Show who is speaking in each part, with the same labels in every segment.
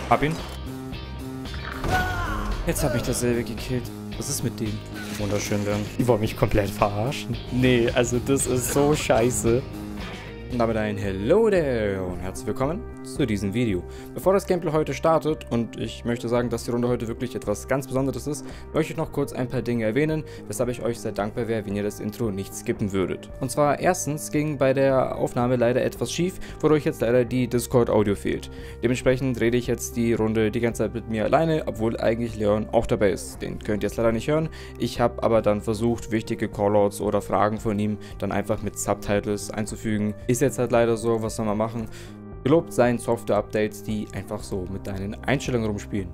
Speaker 1: Hab ihn. Jetzt habe ich dasselbe gekillt. Was ist mit dem? Wunderschön, Leon. Die wollen mich komplett verarschen. Nee, also das ist so scheiße. Und damit ein Hello there und herzlich willkommen zu diesem Video. Bevor das Gameplay heute startet, und ich möchte sagen, dass die Runde heute wirklich etwas ganz Besonderes ist, möchte ich noch kurz ein paar Dinge erwähnen, weshalb ich euch sehr dankbar wäre, wenn ihr das Intro nicht skippen würdet. Und zwar erstens ging bei der Aufnahme leider etwas schief, wodurch jetzt leider die Discord-Audio fehlt. Dementsprechend rede ich jetzt die Runde die ganze Zeit mit mir alleine, obwohl eigentlich Leon auch dabei ist. Den könnt ihr jetzt leider nicht hören. Ich habe aber dann versucht, wichtige Callouts oder Fragen von ihm dann einfach mit Subtitles einzufügen. Ist jetzt halt leider so, was soll man machen? Gelobt seien Software-Updates, die einfach so mit deinen Einstellungen rumspielen.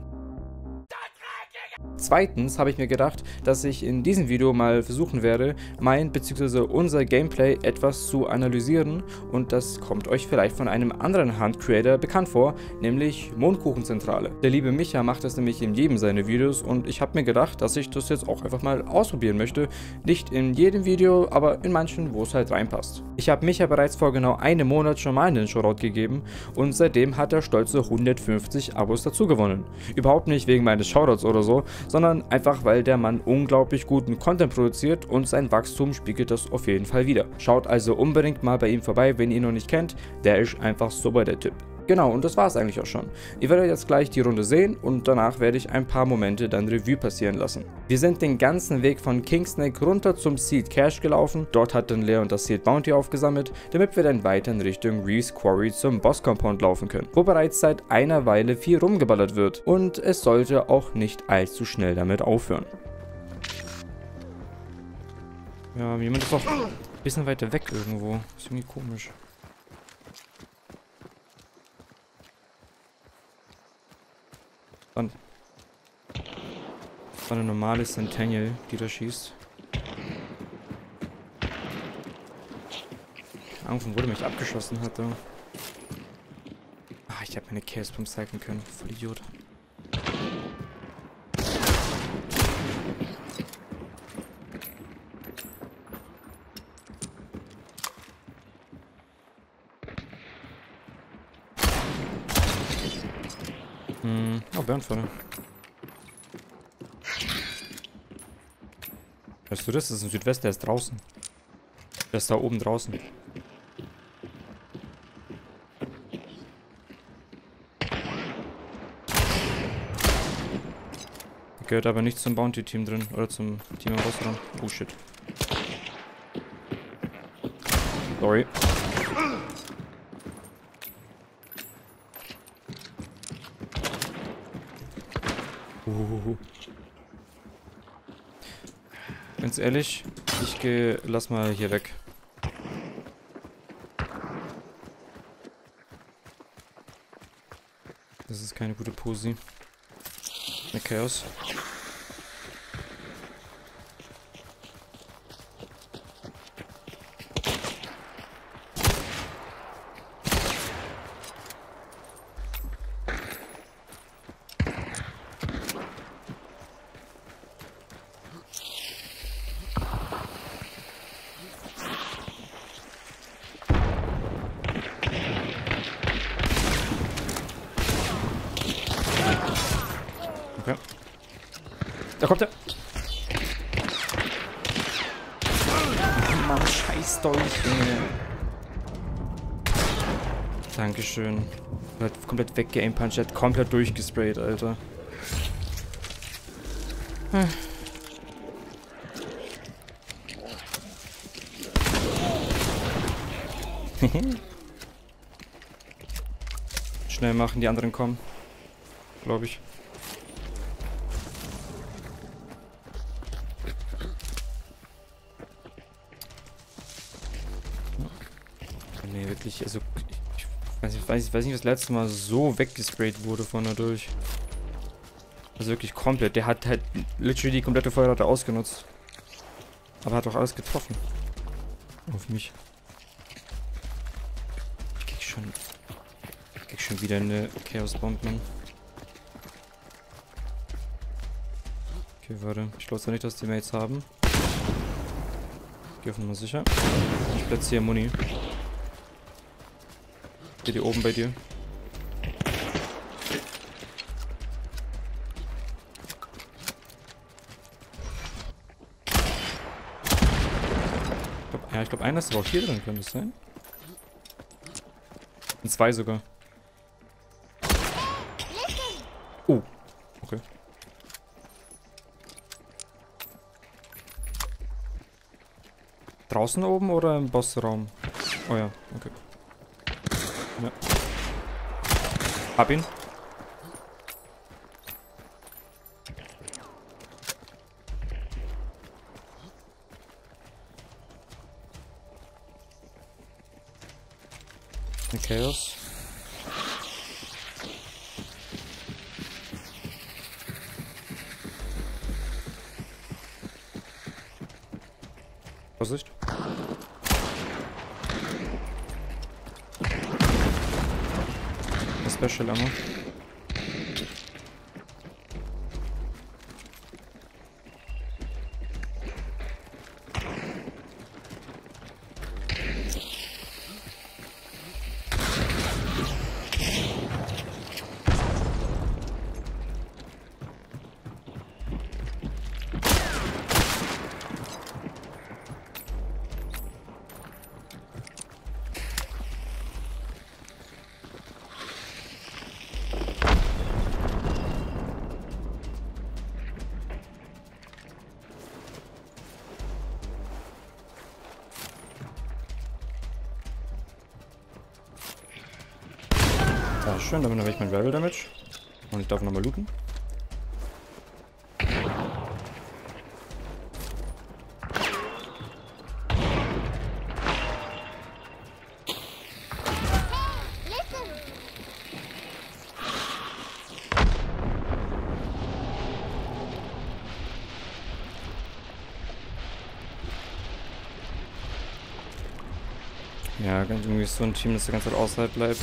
Speaker 1: Zweitens habe ich mir gedacht, dass ich in diesem Video mal versuchen werde, mein bzw. unser Gameplay etwas zu analysieren, und das kommt euch vielleicht von einem anderen Hunt-Creator bekannt vor, nämlich Mondkuchenzentrale. Der liebe Micha macht das nämlich in jedem seiner Videos, und ich habe mir gedacht, dass ich das jetzt auch einfach mal ausprobieren möchte. Nicht in jedem Video, aber in manchen, wo es halt reinpasst. Ich habe Micha bereits vor genau einem Monat schon mal einen Shoutout gegeben, und seitdem hat er stolze 150 Abos dazu gewonnen. Überhaupt nicht wegen meines Shoutouts oder so, sondern einfach, weil der Mann unglaublich guten Content produziert, und sein Wachstum spiegelt das auf jeden Fall wider. Schaut also unbedingt mal bei ihm vorbei, wenn ihr ihn noch nicht kennt, der ist einfach super der Typ. Genau, und das war es eigentlich auch schon. Ihr werdet jetzt gleich die Runde sehen, und danach werde ich ein paar Momente dann Revue passieren lassen. Wir sind den ganzen Weg von Kingsnake runter zum Sealed Cache gelaufen. Dort hat dann Leon das Sealed Bounty aufgesammelt, damit wir dann weiter in Richtung Reese Quarry zum Boss Compound laufen können, wo bereits seit einer Weile viel rumgeballert wird, und es sollte auch nicht allzu schnell damit aufhören. Ja, jemand ist auch ein bisschen weiter weg irgendwo. Ist irgendwie komisch. Das war eine normale Centennial, die da schießt. Keine Ahnung, von wo der mich abgeschossen hatte. Ah, ich habe meine Chaos Bomb cyclen können. Voll Idiot. Oh, Bärenpfanne. Weißt du das? Das ist im Südwest, der ist draußen. Der ist da oben draußen. Der gehört aber nicht zum Bounty-Team drin. Oder zum Team im Restaurant. Oh shit. Sorry. Ganz ehrlich, lass mal hier weg. Das ist keine gute Posi. Eine Chaos. Okay. Da kommt er. Oh Mann, scheiß Dolch, Junge. Dankeschön. Hat komplett weggeaimpunched, hat komplett durchgesprayt, Alter. Schnell machen, die anderen kommen. Glaube ich. Nee, wirklich, also ich weiß nicht, was das letzte Mal so weggesprayt wurde von dadurch. Also wirklich komplett. Der hat halt literally die komplette Feuerrate ausgenutzt. Aber hat auch alles getroffen. Auf mich. Ich krieg schon wieder eine Chaos Bomb, Mann. Okay, warte. Ich glaube zwar nicht, dass die Mates haben. Geh auf Nummer sicher. Ich platziere Muni. Hier die oben bei dir. Ja, ich glaube, einer ist aber auch hier drin, könnte es sein? Und 2 sogar. Oh, okay. Draußen oben oder im Bossraum? Oh ja, okay. Ja. Hab ihn. Chaos. Vorsicht. Das Special Ammo. Ja, schön, damit habe ich mein Rival Damage. Und ich darf nochmal looten. Ja, irgendwie so ein Team, das die ganze Zeit außerhalb bleibt.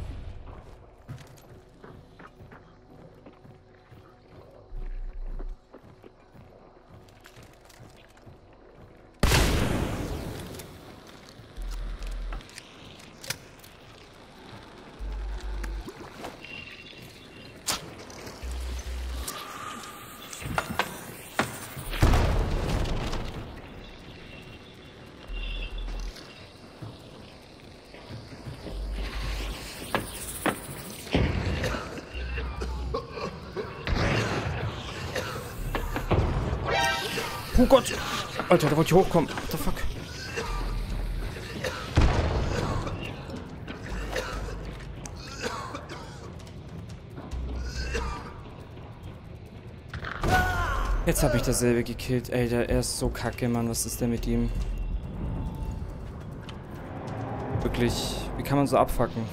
Speaker 1: Oh Gott! Alter, da wollte ich hochkommen. What the fuck? Jetzt habe ich dasselbe gekillt. Alter, er ist so kacke, Mann. Was ist denn mit ihm? Wirklich, wie kann man so abfucken?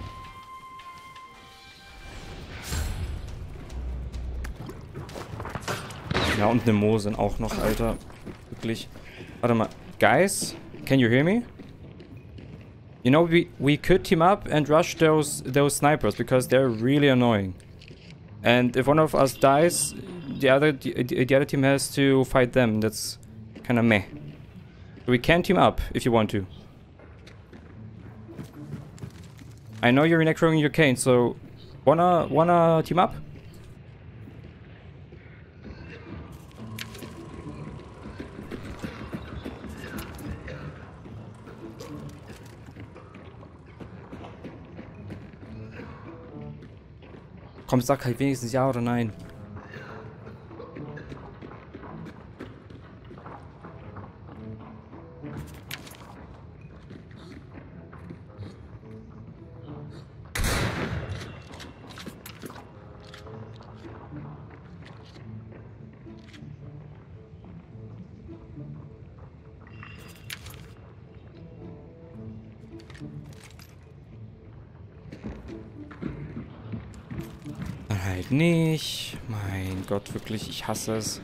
Speaker 1: Ja, und eine Mosin auch noch, Alter. Wirklich. Warte mal. Guys, can you hear me? You know, we could team up and rush those snipers because they're really annoying. And if one of us dies, the other team has to fight them. That's kind of meh. We can team up if you want to. I know you're necroing your cane, so wanna team up? Komm, sag halt wenigstens ja oder nein. Halt nicht. Mein Gott, wirklich, ich hasse es.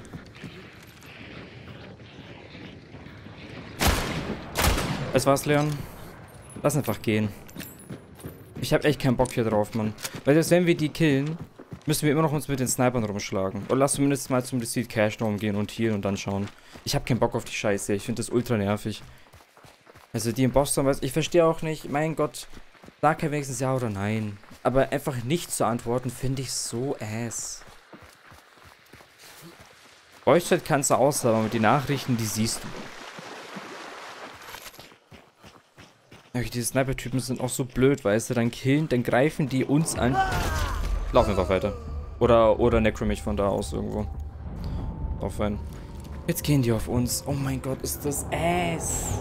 Speaker 1: Das war's, Leon. Lass einfach gehen. Ich habe echt keinen Bock hier drauf, Mann. Weil selbst wenn wir die killen, müssen wir immer noch uns mit den Snipern rumschlagen. Oder lass zumindest mal zum Seed Cache umgehen und healen und dann schauen. Ich habe keinen Bock auf die Scheiße. Ich finde das ultra nervig. Also die im Boss, ich verstehe auch nicht. Mein Gott, sag halt wenigstens ja oder nein. Aber einfach nicht zu antworten, finde ich so ass. Voice-Chat kannst du aussagen, aber die Nachrichten, die siehst du. Diese Sniper-Typen sind auch so blöd, weißt du, dann greifen die uns an. Laufen einfach weiter. Oder neckro mich von da aus irgendwo. Auf einen. Jetzt gehen die auf uns. Oh mein Gott, ist das Ass.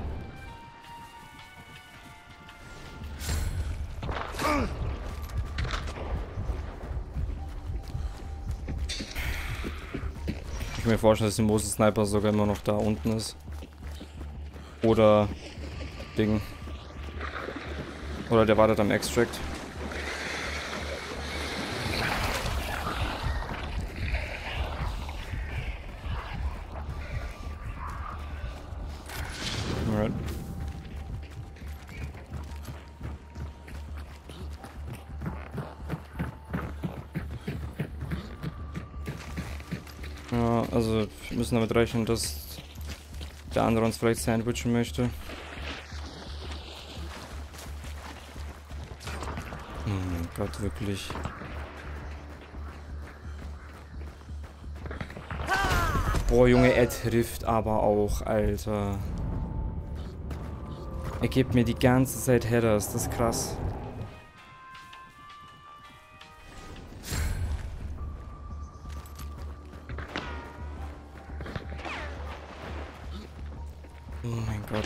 Speaker 1: Ich kann mir vorstellen, dass der Moses Sniper sogar immer noch da unten ist. Oder Ding. Oder der wartet am Extract. Alright. Ja, also wir müssen damit rechnen, dass der andere uns vielleicht sandwichen möchte. Oh mein Gott, wirklich. Boah, Junge, er trifft aber auch, Alter. Er gibt mir die ganze Zeit Headers, das ist krass. Oh mein Gott.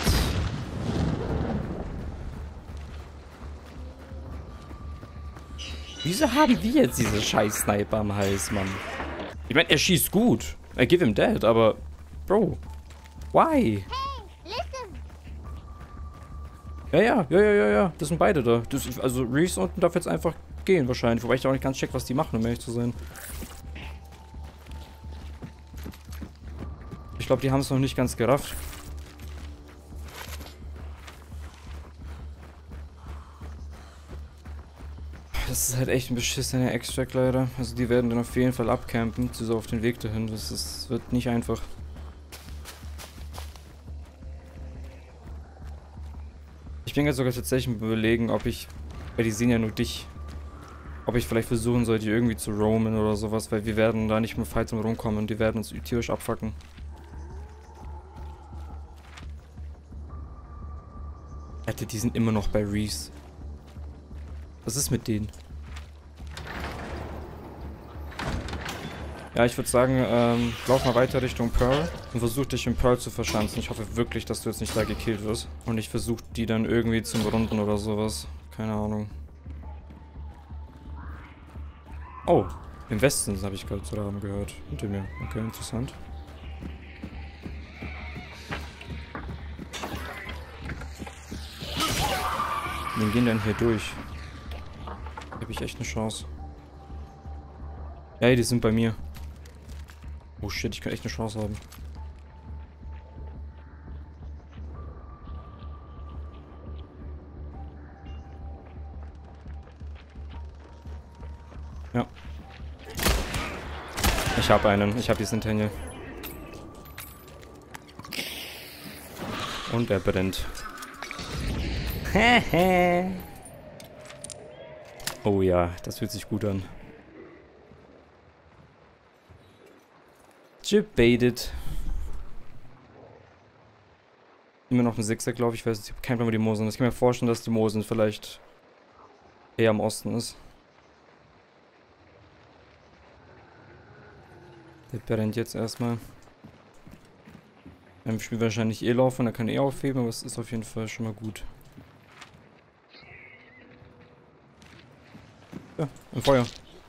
Speaker 1: Wieso haben wir jetzt diese scheiß Sniper am Hals, Mann? Ich meine, er schießt gut. I give him that, aber... Bro. Why? Ja. Das sind beide da. Also Reese unten darf jetzt einfach gehen wahrscheinlich. Wobei ich auch nicht ganz check, was die machen, um ehrlich zu sein. Ich glaube, die haben es noch nicht ganz gerafft. Das ist halt echt ein beschissener Extract leider. Also die werden dann auf jeden Fall abcampen, so auf den Weg dahin. Das wird nicht einfach. Ich bin jetzt sogar tatsächlich überlegen, ob ich, weil die sehen ja nur dich, ob ich vielleicht versuchen sollte, die irgendwie zu roamen oder sowas, weil wir werden da nicht mehr Fights rumkommen und die werden uns tierisch abfacken. Alter, die sind immer noch bei Reese. Was ist mit denen? Ja, ich würde sagen, lauf mal weiter Richtung Pearl und versuch dich in Pearl zu verschanzen. Ich hoffe wirklich, dass du jetzt nicht da gekillt wirst. Und ich versuche die dann irgendwie zum Runden oder sowas. Keine Ahnung. Oh, im Westen habe ich gerade zu Rahmen gehört. Hinter mir. Okay, interessant. Wir gehen dann hier durch. Da habe ich echt eine Chance. Ey, die sind bei mir. Oh shit, ich kann echt eine Chance haben. Ja. Ich habe einen. Ich habe die Centennial. Und er brennt. Oh ja, das fühlt sich gut an. Gebaitet. Immer noch ein Sechser, glaube ich. Ich weiß nicht, ich habe keinen Plan, wo die Mosen sind. Ich kann mir vorstellen, dass die Mosen vielleicht eher am Osten ist. Der brennt jetzt erstmal. Im Spiel wahrscheinlich eh laufen, er kann eh aufheben, aber es ist auf jeden Fall schon mal gut. Ja, im Feuer.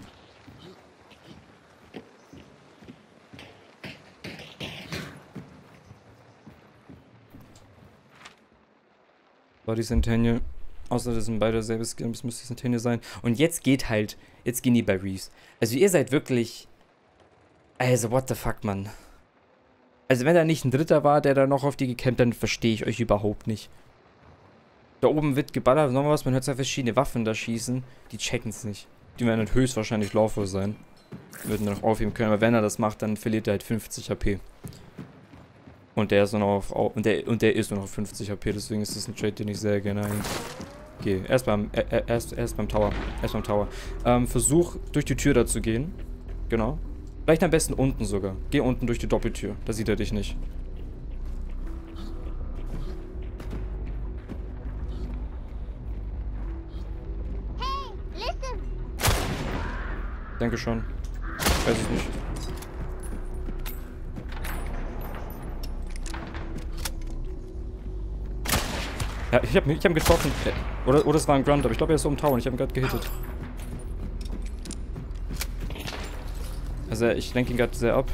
Speaker 1: War die Centennial. Außer das sind beide selbe Skins, müsste die Centennial sein. Und jetzt gehen die bei Reese. Also ihr seid wirklich... Also what the fuck, Mann. Also wenn da nicht ein Dritter war, der da noch auf die gecampt, dann verstehe ich euch überhaupt nicht. Da oben wird geballert, noch was, man hört zwei verschiedene Waffen da schießen. Die checken es nicht. Die werden dann höchstwahrscheinlich Lawful sein. Würden dann noch aufheben können, aber wenn er das macht, dann verliert er halt 50 HP. Und der ist nur noch auf, und der ist nur noch auf 50 HP, deswegen ist das ein Trade, den ich sehr gerne eingehe. Erst beim Tower. Erst beim Tower. Versuch durch die Tür da zu gehen. Genau. Vielleicht am besten unten sogar. Geh unten durch die Doppeltür. Da sieht er dich nicht. Denke schon. Weiß ich nicht. Ja, ich hab ihn getroffen. Oder es war ein Grunt, aber ich glaube, er ist so um Tower. Ich habe ihn gerade gehittet. Also ich lenke ihn gerade sehr ab.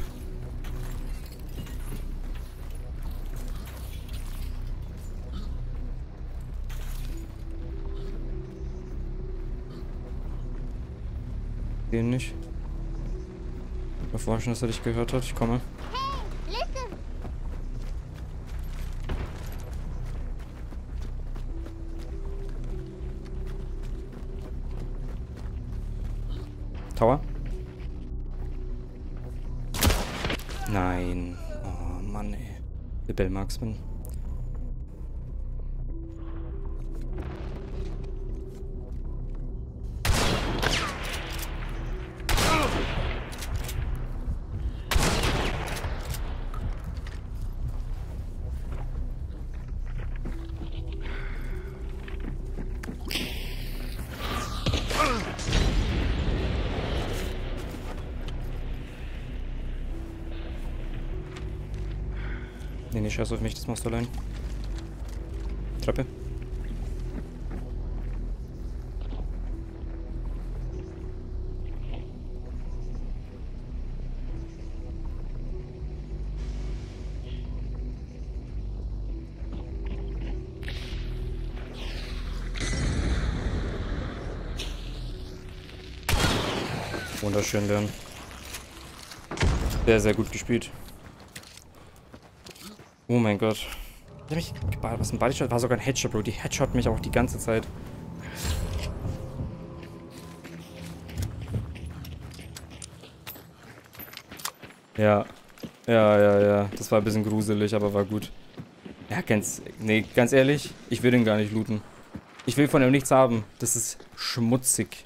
Speaker 1: Den nicht. Ich war vorher schon, dass er dich gehört hat. Ich komme. Tower. Nein. Oh Mann, ey. Der Bell Marksman. Nee, scheiß auf mich, das machst du allein. Treppe. Wunderschön, Leon. Sehr, sehr gut gespielt. Oh mein Gott. Was ein Bodyshot? War sogar ein Headshot, Bro. Die Headshot mich auch die ganze Zeit. Ja. Ja. Das war ein bisschen gruselig, aber war gut. Ja, ganz ehrlich, ich will den gar nicht looten. Ich will von ihm nichts haben. Das ist schmutzig.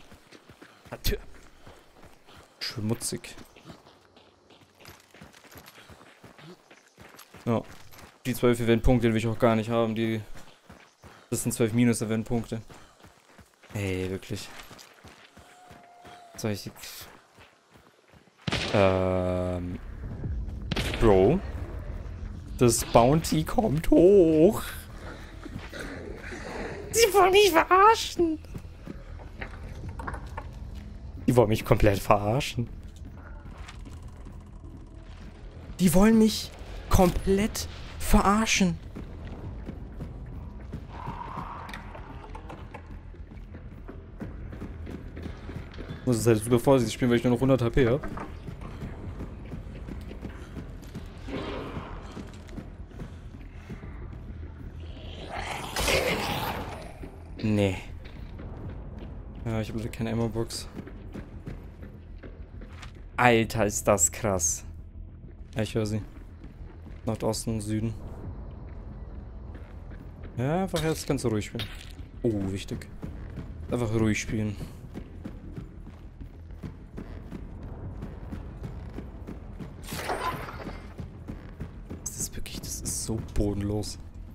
Speaker 1: Schmutzig. Ja. Die 12 Eventpunkte will ich auch gar nicht haben. Das sind 12 minus Eventpunkte. Ey, wirklich. Soll ich... Bro. Das Bounty kommt hoch. Die wollen mich verarschen. Die wollen mich komplett verarschen. Die wollen mich komplett verarschen. Ich muss es halt super vorsichtig spielen, weil ich nur noch 100 HP habe. Nee. Ja, ich habe leider keine Ammo-Box. Alter, ist das krass. Ja, ich höre sie. Nordosten, Süden. Ja, einfach jetzt ganz ruhig spielen. Oh, wichtig. Einfach ruhig spielen. Das ist wirklich, das ist so bodenlos.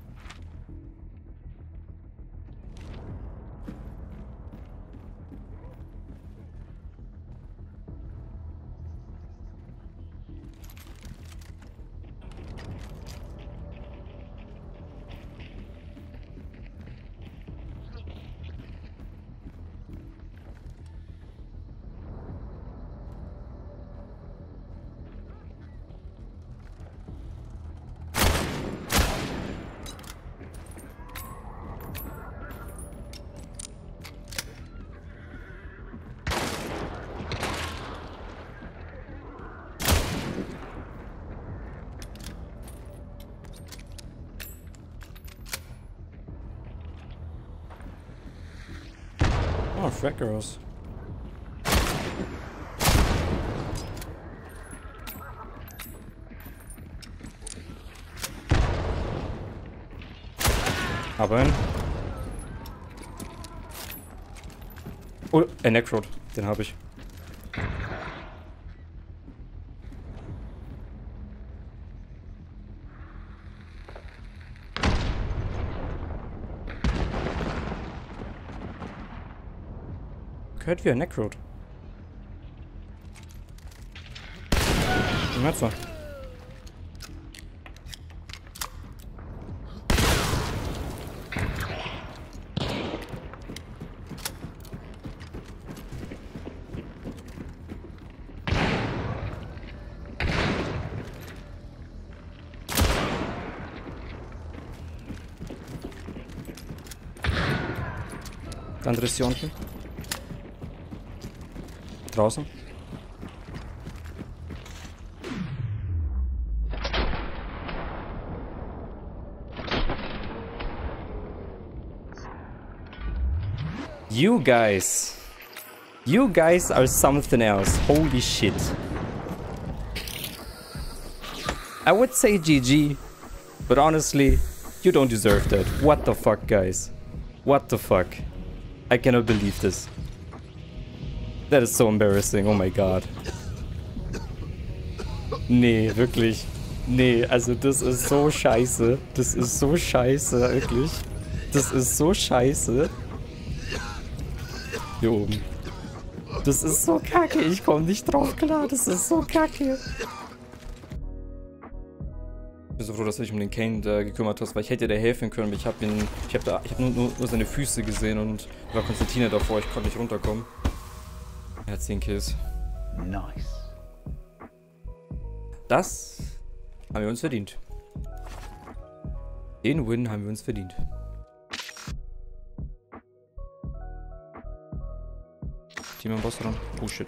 Speaker 1: Oh, Frag Girls. Aber ein... Oh, Necrod. Den habe ich. Gehört wie ein Necrod. Jetzt so. Der andere ist hier unten. Draußen. You guys are something else. Holy shit. I would say GG, but honestly, you don't deserve that. What the fuck, guys? What the fuck? I cannot believe this. That is so embarrassing. Oh my god. Nee, wirklich. Nee, also das ist so scheiße. Das ist so scheiße, wirklich. Das ist so scheiße. Hier oben. Das ist so kacke. Ich komme nicht drauf klar. Das ist so kacke. Ich bin so froh, dass du dich um den Kane gekümmert hast, weil ich hätte dir helfen können. Ich habe nur seine Füße gesehen und war Konstantina davor. Ich konnte nicht runterkommen. Er hat 10 Kills. Nice. Das haben wir uns verdient. Den Win haben wir uns verdient. Team am Boss ran. Oh shit.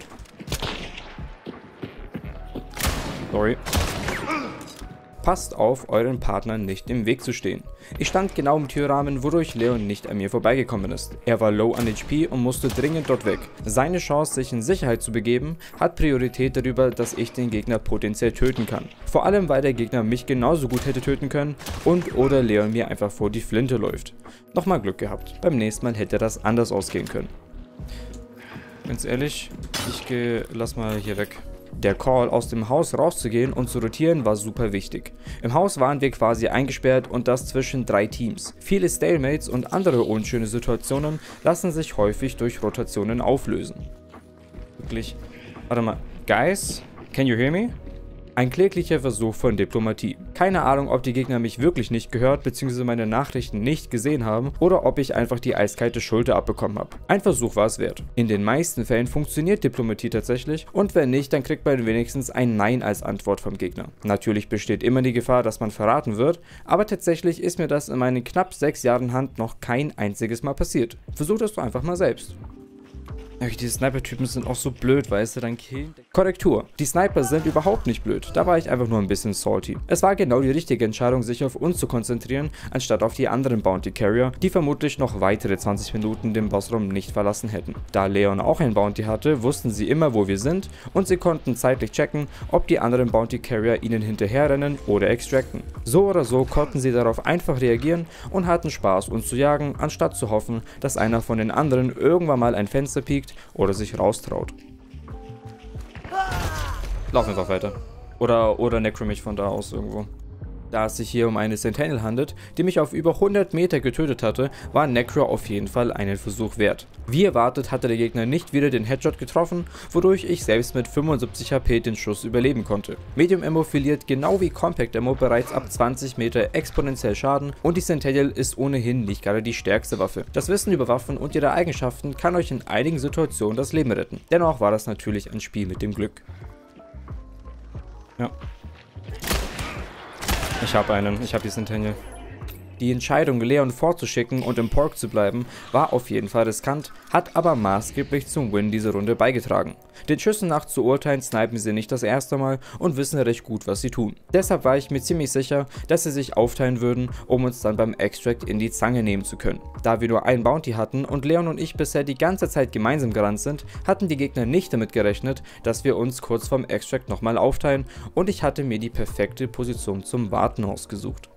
Speaker 1: Sorry. Passt auf, euren Partnern nicht im Weg zu stehen. Ich stand genau im Türrahmen, wodurch Leon nicht an mir vorbeigekommen ist. Er war low an HP und musste dringend dort weg. Seine Chance, sich in Sicherheit zu begeben, hat Priorität darüber, dass ich den Gegner potenziell töten kann. Vor allem, weil der Gegner mich genauso gut hätte töten können und oder Leon mir einfach vor die Flinte läuft. Nochmal Glück gehabt. Beim nächsten Mal hätte das anders ausgehen können. Ganz ehrlich, lass mal hier weg. Der Call, aus dem Haus rauszugehen und zu rotieren, war super wichtig. Im Haus waren wir quasi eingesperrt und das zwischen 3 Teams. Viele Stalemates und andere unschöne Situationen lassen sich häufig durch Rotationen auflösen. Wirklich. Warte mal. Guys, can you hear me? Ein kläglicher Versuch von Diplomatie. Keine Ahnung, ob die Gegner mich wirklich nicht gehört bzw. meine Nachrichten nicht gesehen haben oder ob ich einfach die eiskalte Schulter abbekommen habe. Ein Versuch war es wert. In den meisten Fällen funktioniert Diplomatie tatsächlich und wenn nicht, dann kriegt man wenigstens ein Nein als Antwort vom Gegner. Natürlich besteht immer die Gefahr, dass man verraten wird, aber tatsächlich ist mir das in meinen knapp 6 Jahren Hand noch kein einziges Mal passiert. Versuch das doch einfach mal selbst. Ja, diese Sniper-Typen sind auch so blöd, weißt du, dann killen. Korrektur. Die Sniper sind überhaupt nicht blöd. Da war ich einfach nur ein bisschen salty. Es war genau die richtige Entscheidung, sich auf uns zu konzentrieren, anstatt auf die anderen Bounty Carrier, die vermutlich noch weitere 20 Minuten den Bossraum nicht verlassen hätten. Da Leon auch ein Bounty hatte, wussten sie immer, wo wir sind und sie konnten zeitlich checken, ob die anderen Bounty Carrier ihnen hinterherrennen oder extracten. So oder so konnten sie darauf einfach reagieren und hatten Spaß, uns zu jagen, anstatt zu hoffen, dass einer von den anderen irgendwann mal ein Fenster piekt oder sich raustraut. Lauf einfach weiter. Oder necro mich von da aus irgendwo. Da es sich hier um eine Sentinel handelt, die mich auf über 100 Meter getötet hatte, war Necro auf jeden Fall einen Versuch wert. Wie erwartet hatte der Gegner nicht wieder den Headshot getroffen, wodurch ich selbst mit 75 HP den Schuss überleben konnte. Medium Ammo verliert genau wie Compact Ammo bereits ab 20 Meter exponentiell Schaden und die Sentinel ist ohnehin nicht gerade die stärkste Waffe. Das Wissen über Waffen und ihre Eigenschaften kann euch in einigen Situationen das Leben retten. Dennoch war das natürlich ein Spiel mit dem Glück. Ja. Ich habe die Sentinel. Die Entscheidung, Leon vorzuschicken und im Pork zu bleiben, war auf jeden Fall riskant, hat aber maßgeblich zum Win dieser Runde beigetragen. Den Schüssen nach zu urteilen, snipen sie nicht das erste Mal und wissen recht gut, was sie tun. Deshalb war ich mir ziemlich sicher, dass sie sich aufteilen würden, um uns dann beim Extract in die Zange nehmen zu können. Da wir nur einen Bounty hatten und Leon und ich bisher die ganze Zeit gemeinsam gerannt sind, hatten die Gegner nicht damit gerechnet, dass wir uns kurz vorm Extract nochmal aufteilen und ich hatte mir die perfekte Position zum Warten ausgesucht.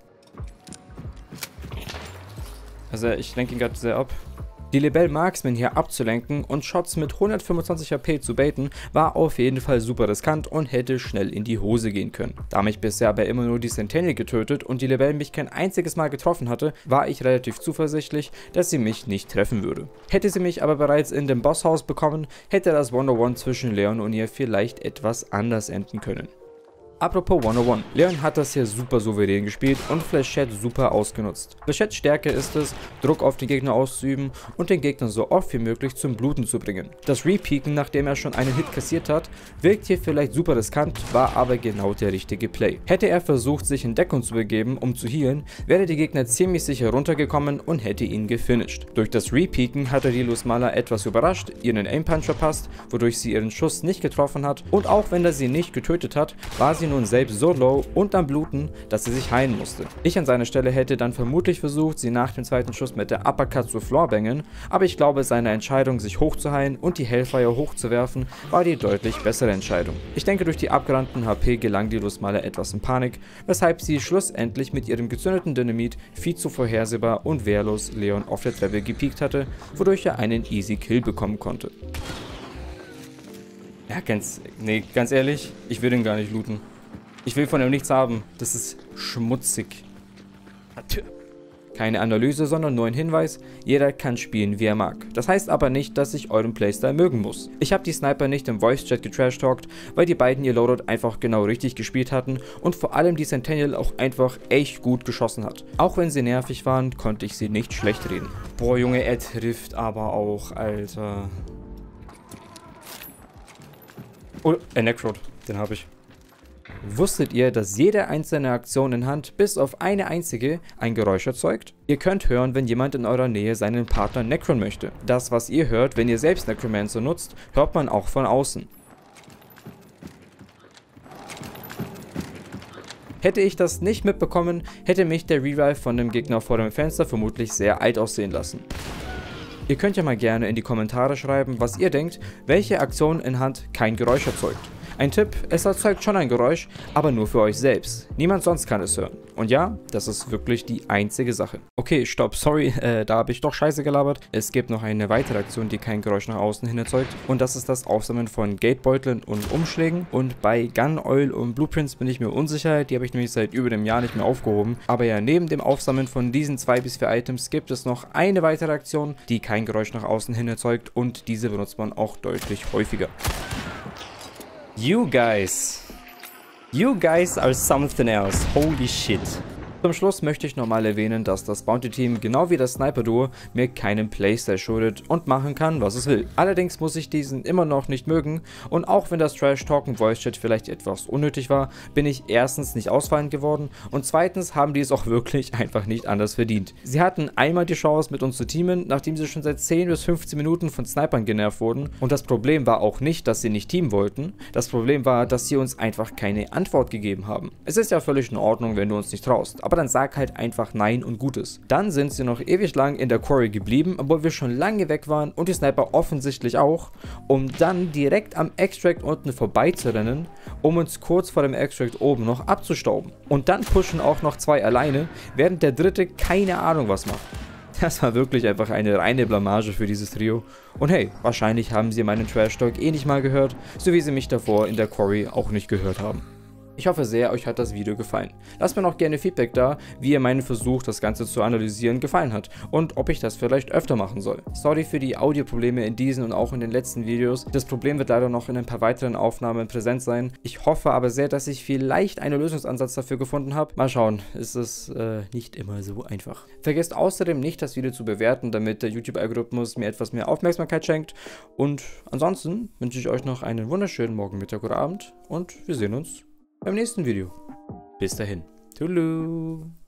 Speaker 1: Also ich lenke ihn gerade sehr ab. Die Lebel Marksman hier abzulenken und Shots mit 125 HP zu baiten, war auf jeden Fall super riskant und hätte schnell in die Hose gehen können. Da mich bisher aber immer nur die Sentinel getötet und die Lebel mich kein einziges Mal getroffen hatte, war ich relativ zuversichtlich, dass sie mich nicht treffen würde. Hätte sie mich aber bereits in dem Bosshaus bekommen, hätte das 1-on-1 zwischen Leon und ihr vielleicht etwas anders enden können. Apropos 101, Leon hat das hier super souverän gespielt und Flechette super ausgenutzt. Flechettes Stärke ist es, Druck auf den Gegner auszuüben und den Gegner so oft wie möglich zum Bluten zu bringen. Das Repeaken, nachdem er schon einen Hit kassiert hat, wirkt hier vielleicht super riskant, war aber genau der richtige Play. Hätte er versucht, sich in Deckung zu begeben, um zu healen, wäre der Gegner ziemlich sicher runtergekommen und hätte ihn gefinisht. Durch das Repeaken hatte die Lusmala etwas überrascht, ihren Aim-Punch verpasst, wodurch sie ihren Schuss nicht getroffen hat, und auch wenn er sie nicht getötet hat, war sie nun selbst so low und am Bluten, dass sie sich heilen musste. Ich an seiner Stelle hätte dann vermutlich versucht, sie nach dem zweiten Schuss mit der Uppercut zu floorbangen, aber ich glaube, seine Entscheidung, sich hochzuheilen und die Hellfire hochzuwerfen, war die deutlich bessere Entscheidung. Ich denke, durch die abgerannten HP gelang die Lusmala etwas in Panik, weshalb sie schlussendlich mit ihrem gezündeten Dynamit viel zu vorhersehbar und wehrlos Leon auf der Treppe gepiekt hatte, wodurch er einen easy Kill bekommen konnte. Ja, ganz ehrlich, ich will den gar nicht looten. Ich will von ihm nichts haben. Das ist schmutzig. Keine Analyse, sondern nur ein Hinweis. Jeder kann spielen, wie er mag. Das heißt aber nicht, dass ich euren Playstyle mögen muss. Ich habe die Sniper nicht im Voice-Chat getrashtalkt, weil die beiden ihr Loadout einfach genau richtig gespielt hatten und vor allem die Centennial auch einfach echt gut geschossen hat. Auch wenn sie nervig waren, konnte ich sie nicht schlecht reden. Boah, Junge, er trifft aber auch, Alter. Oh, Necrod, den habe ich. Wusstet ihr, dass jede einzelne Aktion in Hand bis auf eine einzige ein Geräusch erzeugt? Ihr könnt hören, wenn jemand in eurer Nähe seinen Partner necron möchte. Das, was ihr hört, wenn ihr selbst Necromancer nutzt, hört man auch von außen. Hätte ich das nicht mitbekommen, hätte mich der Revive von dem Gegner vor dem Fenster vermutlich sehr alt aussehen lassen. Ihr könnt ja mal gerne in die Kommentare schreiben, was ihr denkt, welche Aktion in Hand kein Geräusch erzeugt. Ein Tipp, es erzeugt schon ein Geräusch, aber nur für euch selbst. Niemand sonst kann es hören. Und ja, das ist wirklich die einzige Sache. Okay, stopp, sorry, da habe ich doch scheiße gelabert. Es gibt noch eine weitere Aktion, die kein Geräusch nach außen hin erzeugt. Und das ist das Aufsammeln von Gatebeuteln und Umschlägen. Und bei Gun Oil und Blueprints bin ich mir unsicher. Die habe ich nämlich seit über einem Jahr nicht mehr aufgehoben. Aber ja, neben dem Aufsammeln von diesen 2 bis 4 Items gibt es noch eine weitere Aktion, die kein Geräusch nach außen hin erzeugt. Und diese benutzt man auch deutlich häufiger. You guys are something else. Holy shit. Zum Schluss möchte ich nochmal erwähnen, dass das Bounty-Team genau wie das Sniper-Duo mir keinen Playstyle schuldet und machen kann, was es will. Allerdings muss ich diesen immer noch nicht mögen und auch wenn das Trash-Talk im Voice-Chat vielleicht etwas unnötig war, bin ich erstens nicht ausfallend geworden und zweitens haben die es auch wirklich einfach nicht anders verdient. Sie hatten einmal die Chance mit uns zu teamen, nachdem sie schon seit 10 bis 15 Minuten von Snipern genervt wurden und das Problem war auch nicht, dass sie nicht teamen wollten, das Problem war, dass sie uns einfach keine Antwort gegeben haben. Es ist ja völlig in Ordnung, wenn du uns nicht traust, aber dann sag halt einfach nein und Gutes. Dann sind sie noch ewig lang in der Quarry geblieben, obwohl wir schon lange weg waren und die Sniper offensichtlich auch, um dann direkt am Extract unten vorbeizurennen, um uns kurz vor dem Extract oben noch abzustauben. Und dann pushen auch noch 2 alleine, während der dritte keine Ahnung was macht. Das war wirklich einfach eine reine Blamage für dieses Trio. Und hey, wahrscheinlich haben sie meinen Trash-Talk eh nicht mal gehört, so wie sie mich davor in der Quarry auch nicht gehört haben. Ich hoffe sehr, euch hat das Video gefallen. Lasst mir noch gerne Feedback da, wie ihr meinen Versuch, das Ganze zu analysieren, gefallen hat und ob ich das vielleicht öfter machen soll. Sorry für die Audioprobleme in diesen und auch in den letzten Videos. Das Problem wird leider noch in ein paar weiteren Aufnahmen präsent sein. Ich hoffe aber sehr, dass ich vielleicht einen Lösungsansatz dafür gefunden habe. Mal schauen, ist es nicht immer so einfach. Vergesst außerdem nicht, das Video zu bewerten, damit der YouTube-Algorithmus mir etwas mehr Aufmerksamkeit schenkt. Und ansonsten wünsche ich euch noch einen wunderschönen Morgen, Mittag oder Abend und wir sehen uns beim nächsten Video. Bis dahin. Tschüss.